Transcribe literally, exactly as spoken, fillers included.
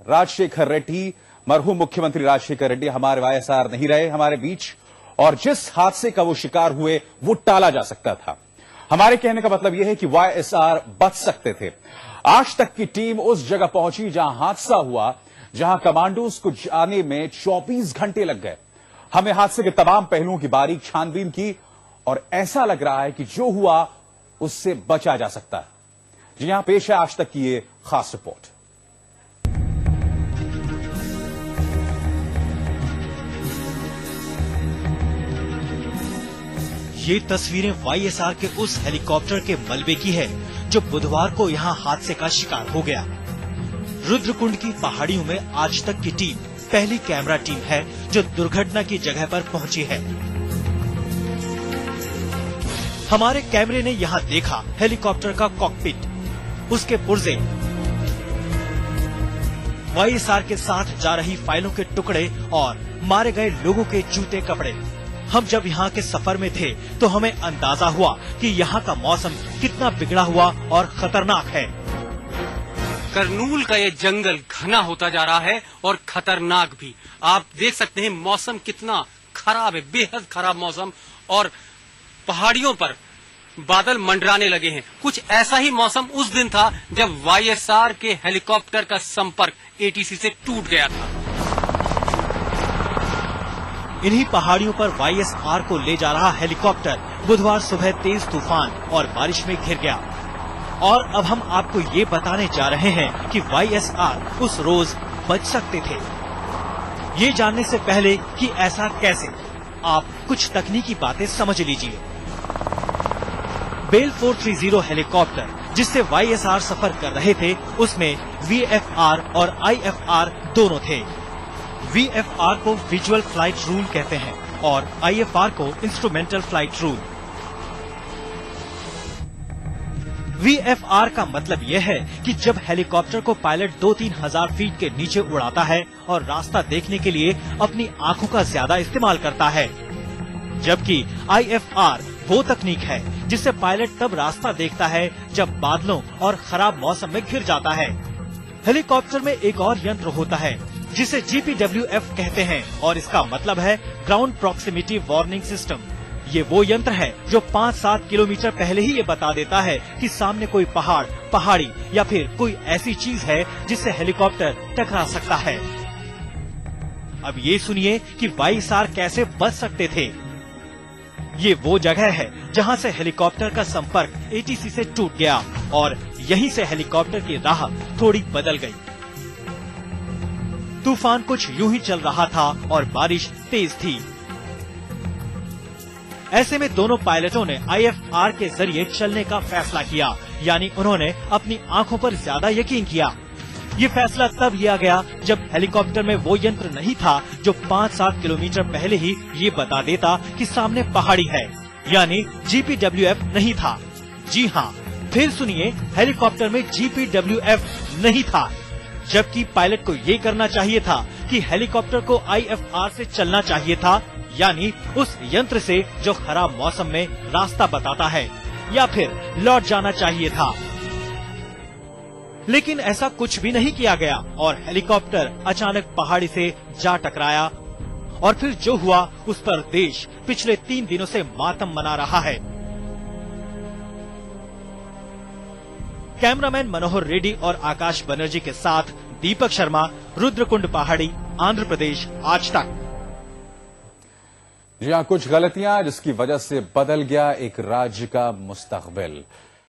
राजशेखर रेड्डी, मरहूम मुख्यमंत्री राजशेखर रेड्डी हमारे वाईएसआर नहीं रहे हमारे बीच, और जिस हादसे का वो शिकार हुए वो टाला जा सकता था। हमारे कहने का मतलब यह है कि वाईएसआर बच सकते थे। आज तक की टीम उस जगह पहुंची जहां हादसा हुआ, जहां कमांडोज को जाने में चौबीस घंटे लग गए। हमने हादसे के तमाम पहलुओं की बारीक छानबीन की और ऐसा लग रहा है कि जो हुआ उससे बचा जा सकता है। जी यहां पेश है आज तक की ये खास रिपोर्ट। ये तस्वीरें वाईएसआर के उस हेलीकॉप्टर के मलबे की है जो बुधवार को यहां हादसे का शिकार हो गया। रुद्रकुंड की पहाड़ियों में आज तक की टीम पहली कैमरा टीम है जो दुर्घटना की जगह पर पहुंची है। हमारे कैमरे ने यहां देखा हेलीकॉप्टर का कॉकपिट, उसके पुर्जे, वाईएसआर के साथ जा रही फाइलों के टुकड़े और मारे गए लोगों के जूते कपड़े। हम जब यहाँ के सफर में थे तो हमें अंदाजा हुआ कि यहाँ का मौसम कितना बिगड़ा हुआ और खतरनाक है। करनूल का ये जंगल घना होता जा रहा है और खतरनाक भी। आप देख सकते हैं मौसम कितना खराब है, बेहद खराब मौसम, और पहाड़ियों पर बादल मंडराने लगे हैं। कुछ ऐसा ही मौसम उस दिन था जब वाईएसआर के हेलीकॉप्टर का संपर्क एटीसी से टूट गया था। इन्हीं पहाड़ियों पर वाईएसआर को ले जा रहा हेलीकॉप्टर बुधवार सुबह तेज तूफान और बारिश में घिर गया। और अब हम आपको ये बताने जा रहे हैं कि वाईएसआर उस रोज बच सकते थे। ये जानने से पहले कि ऐसा कैसे, आप कुछ तकनीकी बातें समझ लीजिए। बेल चार सौ तीस हेलीकॉप्टर जिससे वाईएसआर सफर कर रहे थे, उसमें वीएफआर और आईएफआर दोनों थे। वीएफआर को विजुअल फ्लाइट रूल कहते हैं और आईएफआर को इंस्ट्रूमेंटल फ्लाइट रूल। वीएफआर का मतलब यह है कि जब हेलीकॉप्टर को पायलट दो तीन हजार फीट के नीचे उड़ाता है और रास्ता देखने के लिए अपनी आंखों का ज्यादा इस्तेमाल करता है, जबकि आईएफआर वो तकनीक है जिससे पायलट तब रास्ता देखता है जब बादलों और खराब मौसम में घिर जाता है। हेलीकॉप्टर में एक और यंत्र होता है जिसे जीपीडब्ल्यूएफ कहते हैं और इसका मतलब है ग्राउंड प्रॉक्सिमिटी वार्निंग सिस्टम। ये वो यंत्र है जो पाँच सात किलोमीटर पहले ही ये बता देता है कि सामने कोई पहाड़, पहाड़ी या फिर कोई ऐसी चीज है जिससे हेलीकॉप्टर टकरा सकता है। अब ये सुनिए कि वाईएसआर कैसे बच सकते थे। ये वो जगह है जहां से हेलीकॉप्टर का संपर्क एटीसी से टूट गया और यहीं से हेलीकॉप्टर की राह थोड़ी बदल गई। तूफान कुछ यूं ही चल रहा था और बारिश तेज थी। ऐसे में दोनों पायलटों ने आईएफआर के जरिए चलने का फैसला किया, यानी उन्होंने अपनी आंखों पर ज्यादा यकीन किया। ये फैसला तब लिया गया जब हेलीकॉप्टर में वो यंत्र नहीं था जो पाँच सात किलोमीटर पहले ही ये बता देता कि सामने पहाड़ी है, यानी जीपीडब्ल्यूएफ नहीं था। जी हाँ, फिर सुनिए, हेलीकॉप्टर में जीपीडब्ल्यूएफ नहीं था, जबकि पायलट को ये करना चाहिए था कि हेलीकॉप्टर को आईएफआर से चलना चाहिए था, यानी उस यंत्र से जो खराब मौसम में रास्ता बताता है, या फिर लौट जाना चाहिए था। लेकिन ऐसा कुछ भी नहीं किया गया और हेलीकॉप्टर अचानक पहाड़ी से जा टकराया और फिर जो हुआ उस पर देश पिछले तीन दिनों से मातम मना रहा है। कैमरामैन मनोहर रेड्डी और आकाश बनर्जी के साथ दीपक शर्मा, रुद्रकुंड पहाड़ी, आंध्र प्रदेश, आज तक। जी हाँ, कुछ गलतियां जिसकी वजह से बदल गया एक राज्य का मुस्तकबिल।